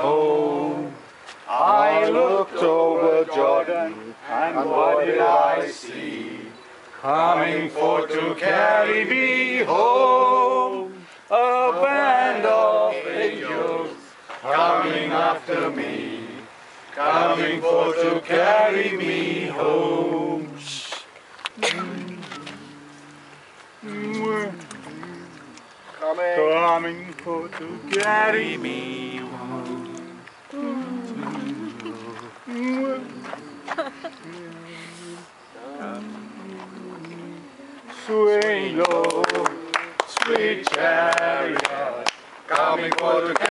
home. I looked over Jordan, and what did I see? Coming for to carry me home, a band of angels coming after me, coming for to carry me home. Coming for to carry me home. Swing low, sweet chariot, coming for to